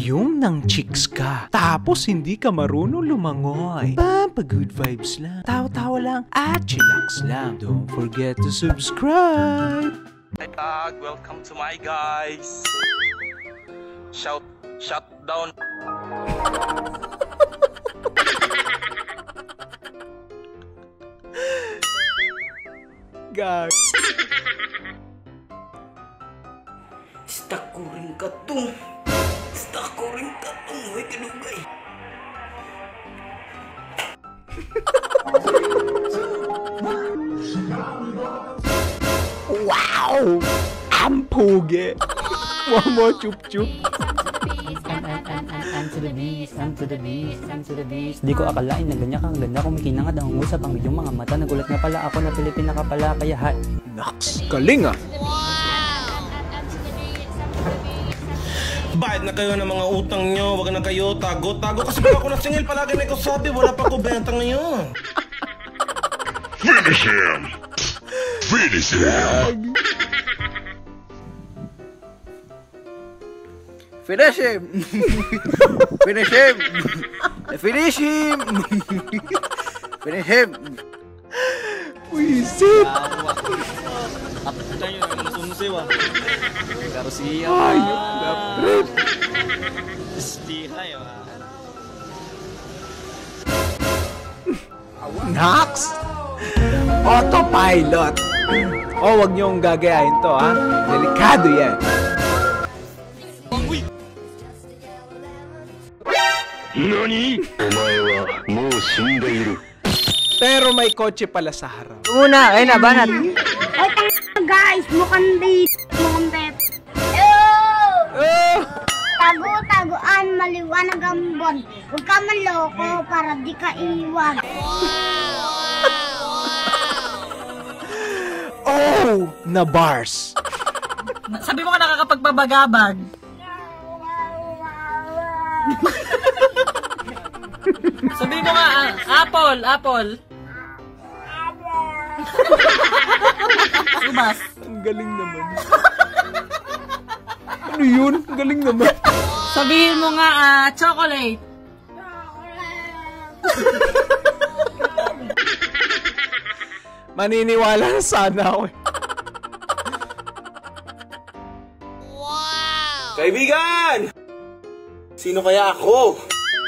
yung nang chicks ka, tapos hindi ka marunong lumangoy. Good vibes lang. Tawa-tawa lang at chillax lang. Don't forget to subscribe. Hi Tag, welcome to my guys. Shut down. Gag. Stuck ko rin ka to. Uy, kanugay. Wow! Ang pugi! Wow mo, chup-chup. I'm to the beast. Di ko akalain na ganyan kang ganda. Kumikinangad ang usap ang inyong mga mata. Nagulat nga pala ako na Pilipina ka pala. Kaya hat. Naks, galing ah! Bayad na kayo ng mga utang nyo. Wag na kayo tago kasi pag ako nasingil palagi may kasabi. Wala pa ko benta ngayon. Finish him! Finish him! Finish him! Finish him! Finish him! Finish him! Wisit! Ito yun, ang sumsiw ah. Garcia. Ayok na, Fred! Stihay ah. Naks! Autopilot! Oh, wag niyong gagayahin to, ha? Delikado yan. Nani? Omae wa mou shindeiru. Pero may kotse pala sa harap. Muna, ayun na, banat. Ay, guys, mukhang bet. Oh! Tago-tagoan, maliwanag ang buwan. Huwag ka manloko para di ka iwan. Oh! Na bars! Sabi mo ka nakakapagbabagabag. Sabi mo nga, apple. Subas. Ang galing naman. Ano yun? Ang galing naman. Sabihin mo nga, chocolate. Maniniwala na sana ako eh. Kaibigan! Sino kaya ako?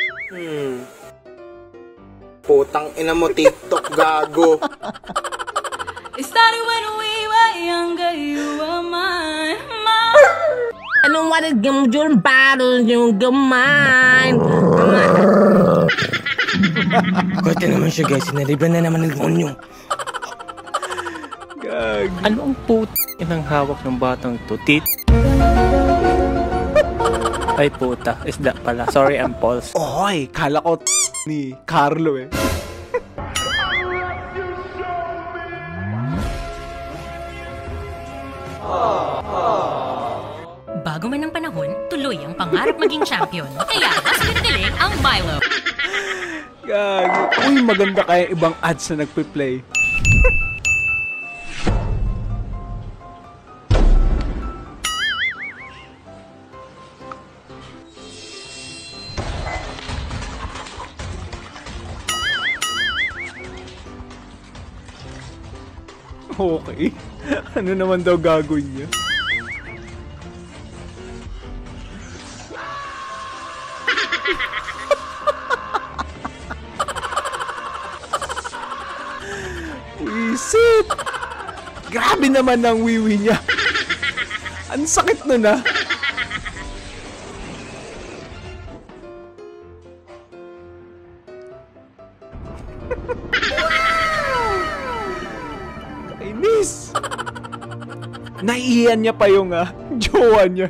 Putang ina mo, TikTok gago. It started when we were younger, you were mine. I don't wanna give you battle, you mine. Kwerte naman siya guys, sinalibran na naman ng demonyo. Gag. Ano ang inang hawak ng batang to? Ay puta, isda pala. Sorry, I'm Pauls. Oy, kala ko ni Carlo eh. Bago man ang panahon, tuloy ang pangarap maging champion. Kaya mas pinagaling ang Milo. Gag. Uy, maganda kaya ibang ads na nagpe-play. Okay. Ano naman daw gagawin niya? Wisit! Grabe naman ang wiwi niya. Ang sakit nun ah. Kainis! Naiiyan niya pa yung jowa niya.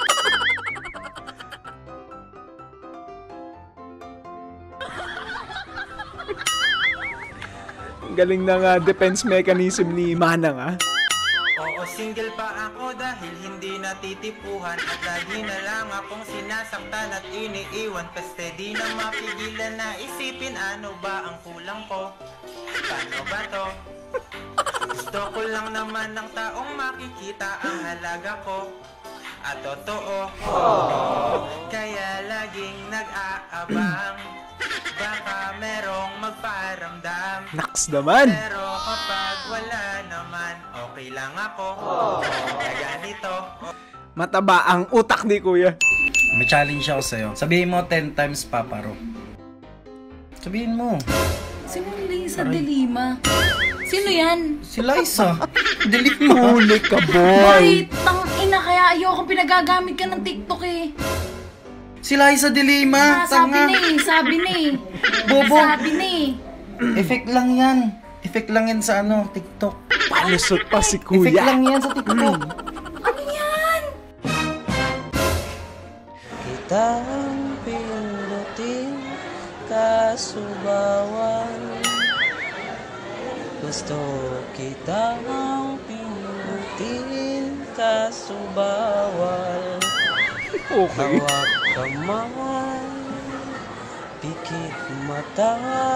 Galing ng defense mechanism ni Manang Oo, single pa ako dahil hindi natitipuhan at lagi na lang akong sinasaktan at iniiwan. Kaste di na mapigilan na isipin ano ba ang kulang ko. Paano ba to? Gusto ko lang naman ng taong makikita ang halaga ko. at totoo. Kaya laging nag-aabang, baka merong magparamdam. Naks naman. Pero kapag wala naman, okay lang ako. Kaya ganito. Mataba ang utak ni Kuya. May challenge ako sa'yo. Sabihin mo 10 times Paparo. Sabihin mo. Sino Liza de Lima? Sino yan? Si Liza. De Lima. Huli ka, Boy, boy. tang ina, kaya ayoko pinagagamit ka ng TikTok eh. Si Liza de Lima. Sabi na eh. Bobo. Sabi na eh. Effect lang yan. Effect lang yan sa ano, TikTok. Palusot pa si Effect Kuya. lang yan sa TikTok. Ano yan? Kitang pindutin kasubawan. Gusto kitang pindutin kasubawal. Okay. Hawak kamay, pikit mata.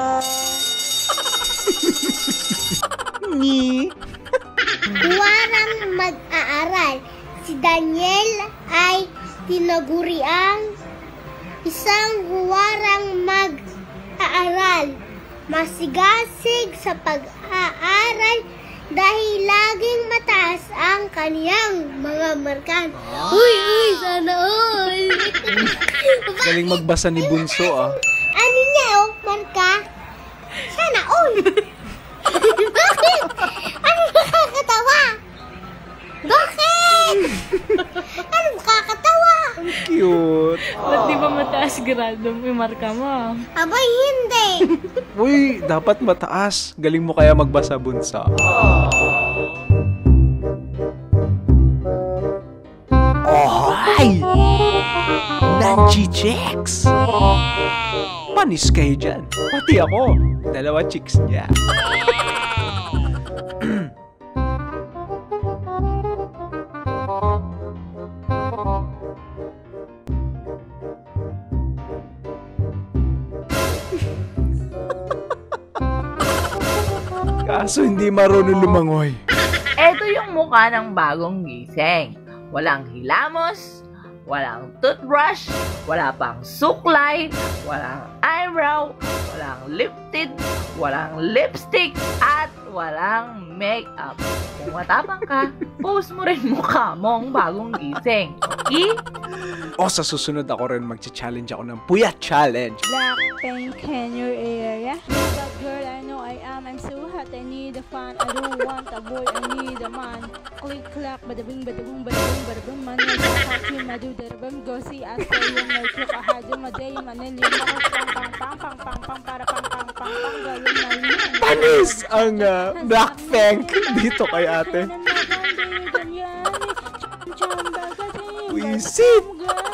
Ni. Huwarang mag-aaral. Si Daniel ay tinaguriang isang huwarang mag-aaral. Masigasig sa pag-aaral dahil laging mataas ang kaniyang mga markan. Uy, sana all. Galing magbasa ni Bunso, ah. Ano niya, marka? Sana all. Bakit? Ano nakakatawa? Bakit? Ano nakakatawa? Cute. Ba't di ba mataas grado may marka mo? Abay, hindi. Uy, dapat mataas. Galing mo kaya magbasa, Bunso. Oh, hi! Nanji-chicks! Panis kayo dyan. Pati ako. 2 chicks niya. Kaso hindi marunong lumangoy. Ito yung mukha ng bagong gising. Walang hilamos, walang toothbrush, wala pang suklay, walang eyebrow, walang lip tint, walang lipstick, at walang makeup. Kung matapang ka, post mo rin mukha mong bagong gising. Okay? O sa susunod ako rin mag-challenge ako ng Puyat Challenge. Blackpink in your area. That girl I know I am. I'm so hot. I need a fan. I don't want a boy. I need a man. Click clack. Bada bing bada boom bada boom bada boom. Man na hati madu darabam go see as I am like look a hadi maday manil yung mga pang pang pang pang pang para pang pang pang pang galon na. Panis ang Blackpink dito kay ate. Wisit!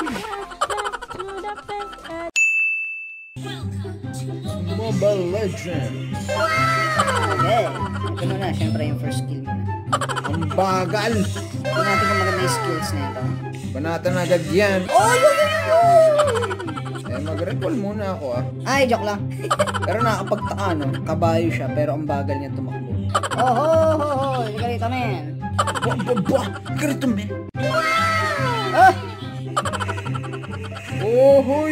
Mobile Legends. Okay. Ito muna, syempre yung first skill muna. Ang bagal! Ito natin kung maganda yung skills na ito. Banatan agad yan. Oh, Eh, mag-recall muna ako, ah. Ay, joke lang. Pero nakakapagtaka, no? Kabayo siya, pero ang bagal niya tumakbo. Oh, ho, ho, ho. Hindi ka rito, men. Hindi ka rito, men. Ah! Oh, hoy!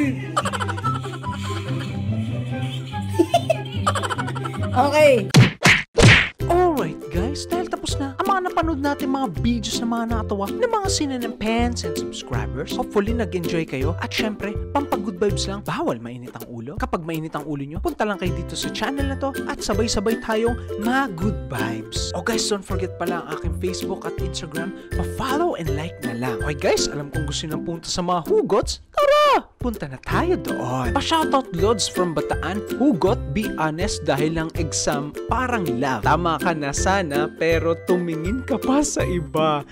Okay. Alright guys, dahil tapos na ang mga napanood natin mga videos na mga nakatawa ng mga sinanempens and subscribers. Hopefully nag-enjoy kayo at syempre, pampag-good vibes lang. Bawal mainit ang ulo. Kapag mainit ang ulo nyo, punta lang kayo dito sa channel na to at sabay-sabay tayong mag-good vibes. Oh guys, don't forget pala ang aking Facebook at Instagram. Pa-follow and like na lang. Okay guys, alam kong gusto nang punta sa mga hugots. Tara! Punta na tayo doon. Pa-shoutout Lods from Bataan. Hugot, be honest dahil lang exam parang love. Tama ka na sana pero tumingin ka pa sa iba.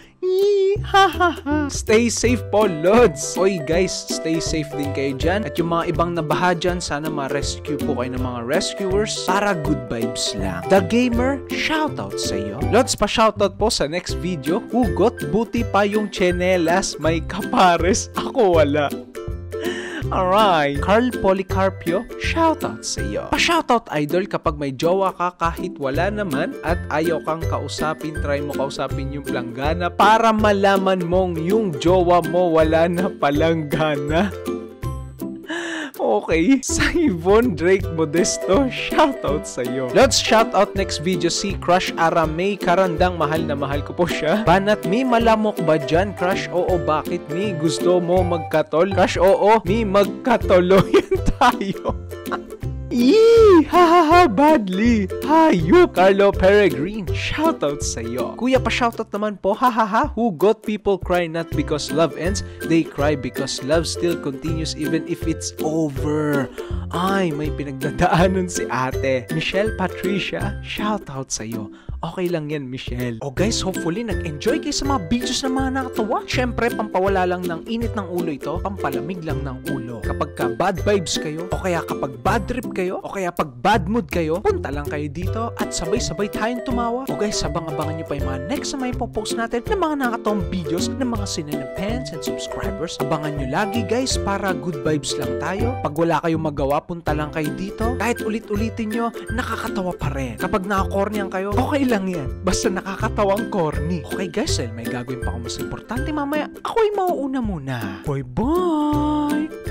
Stay safe po, Lods. Oy guys, stay safe din kayo dyan. At yung mga ibang nabaha dyan, sana ma-rescue po kayo ng mga rescuers para good vibes lang. The Gamer, shoutout sa iyo. Lods, pa-shoutout po sa next video. Hugot, buti pa yung tsinelas may kapares. Ako wala. Alright, Carl Policarpio, shoutout sa iyo. Pa-shoutout idol kapag may jowa ka kahit wala naman at ayaw kang kausapin, try mo kausapin yung planggana para malaman mong yung jowa mo wala na palang gana. Okay, sa Yvonne Drake Modesto, shoutout sa iyo. Let's shoutout next video si Crush Aramay Karandang, mahal na mahal ko po siya. Banat, mi malamok ba dyan? Crush, oo, bakit mi? Gusto mo magkatol? Crush, oo, mi magkatoloyan tayo. Yee! Hahaha, badly! Hayo! Carlo Peregrine, shoutout sa iyo. Kuya, pa-shoutout naman po, hahaha, who got people cry not because love ends, they cry because love still continues even if it's over. Ay, may pinagdadaanan si ate. Michelle Patricia, shoutout sa iyo. Okay lang yan, Michelle. O guys, hopefully nag-enjoy kayo sa mga videos na mga nakatawa. Syempre, pampawala lang ng init ng ulo ito, pampalamig lang ng ulo. Kapag ka bad vibes kayo, o kaya kapag bad trip kayo, o kaya pag bad mood kayo, punta lang kayo dito at sabay-sabay tayong tumawa. O guys, abang-abangan nyo pa yung mga next na may post natin ng mga nakatawang videos ng mga sinanapans and subscribers. Abangan nyo lagi guys para good vibes lang tayo. Pag wala kayong magawa, punta lang kayo dito. Kahit ulit-ulitin nyo, nakakatawa pa rin. Kapag nakakornian kayo, okay lang yan. Basta nakakatawang corny. Okay guys, may gagawin pa akong mas importante mamaya. Ako'y mauuna muna. Bye-bye!